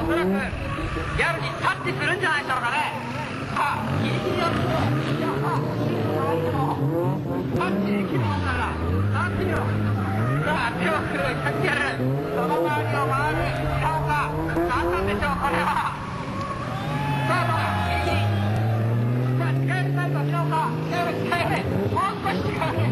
おそらくギャルにタッチするんじゃないでしょうかね。さあ、ギリギリのところ、タッチできるもんなら、タッチよ。さあ、手を振る、キャッチやる。その周りを回る、顔が、何なんでしょう、これは。さあ、まあ、ギリギリ。さあ、近寄りたいとしようか。近寄れ、近寄れ。もう少し近寄れ。